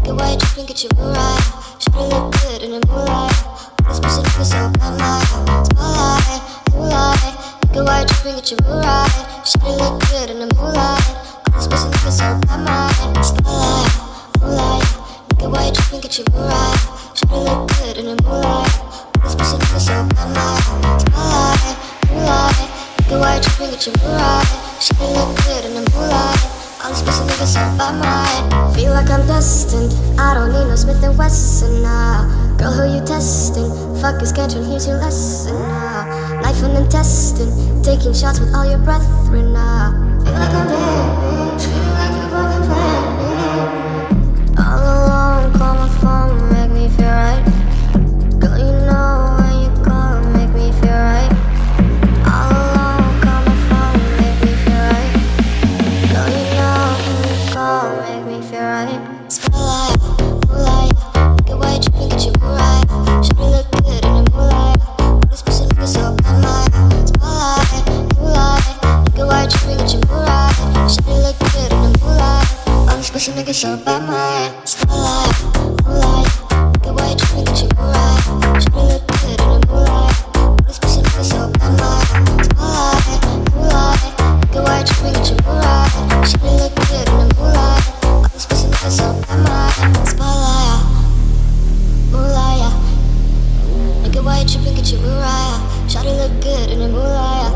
Get white, dripping, get you right. Shawty look good in the moonlight. All this pussy niggas so bad, my spotlight, moonlight. Get white, dripping, get you right. Shawty look good in the moonlight. All this pussy niggas so bad, my spotlight, moonlight. Get white, dripping, get you right. Shawty look good in the moonlight. All this pussy niggas so bad, my spotlight, moonlight. Get white, dripping, get you right. Shawty look good in the moonlight. All these pussy niggas so by mine. Feel like I'm destined. I don't need no Smith & Wesson now. Girl, who you testing? Fuck your schedule, here's your lesson now. Life and intestine, taking shots with all your brethren now. Feel like I'm dead, feel like you fucking planned me. All alone, call my phone, make me feel right. Girl, you know when you call, make me feel right. All alone, call my phone, make me feel right. Girl, you know when you call, make me feel right. Spotlight, moonlight, get white, dripping, get you right. Shawty look good in the moonlight. All this pussy niggas so bad, my spotlight, moonlight, get white, dripping, get you right. Shawty look good in the moonlight. All this pussy niggas so bad, my spotlight, moonlight, get white, dripping, get you right. Shawty look good in the moonlight. All this pussy niggas so bad, my spotlight, moonlight, get white, dripping, get you right. Shawty look good in the moonlight. All this pussy niggas so bad, my spotlight, moonlight. Get white, dripping, get you right. Shawty look good in the moonlight.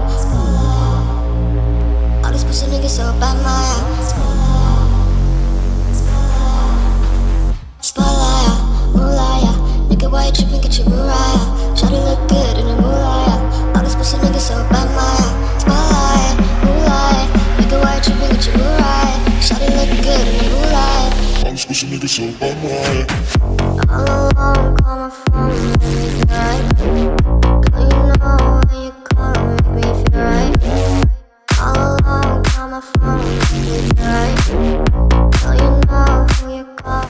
All these pussy niggas so bad, my spotlight, moonlight. Nigga white, dripping, get you right. Shawty look good in the moonlight. All these pussy niggas so bad, my spotlight, moonlight. Nigga white, dripping, get you right. Shawty look good in the moonlight. All these pussy niggas so bad, my All alone, call my phone, make me feel right. Girl, you know when you call, make me feel right. All alone, call my phone, make me feel right. Girl, you know when you call.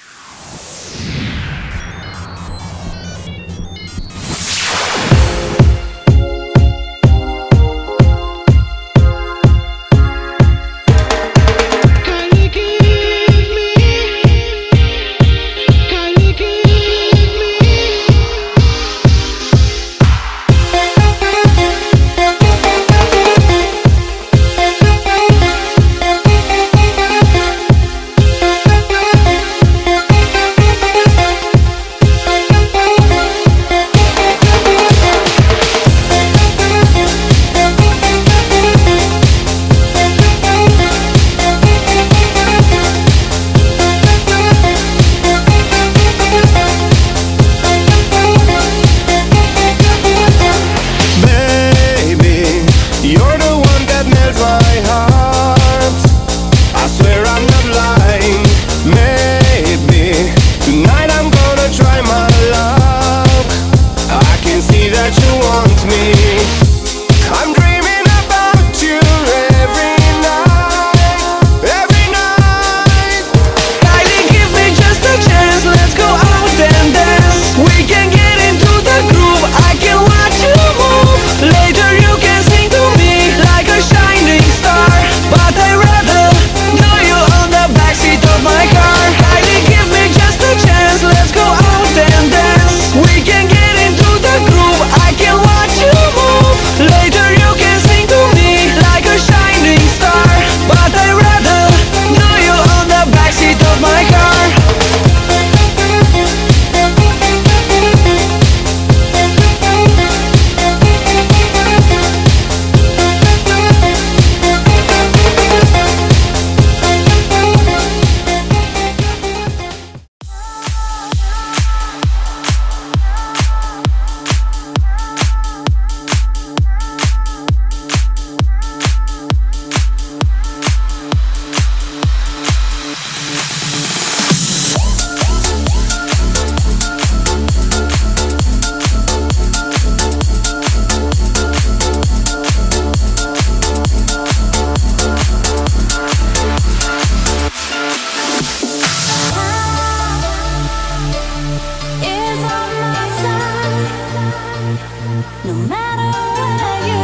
No matter where you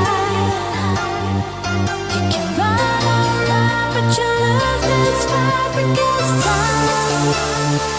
hide, you can run online, but you lose this fight because time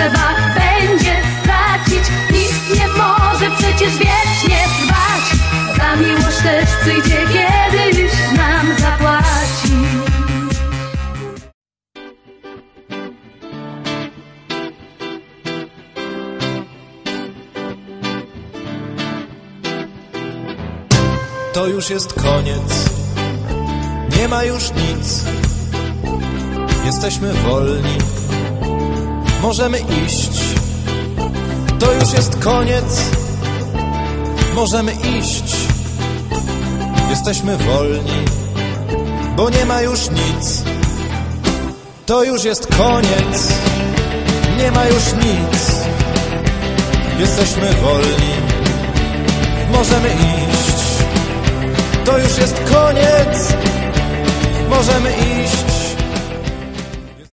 trzeba będzie stracić. Nic nie może przecież wiecznie trwać. Za miłość też przyjdzie kiedyś nam zapłaci. To już jest koniec, nie ma już nic. Jesteśmy wolni, możemy iść. To już jest koniec, możemy iść. Jesteśmy wolni, bo nie ma już nic. To już jest koniec, nie ma już nic. Jesteśmy wolni, możemy iść. To już jest koniec, możemy iść.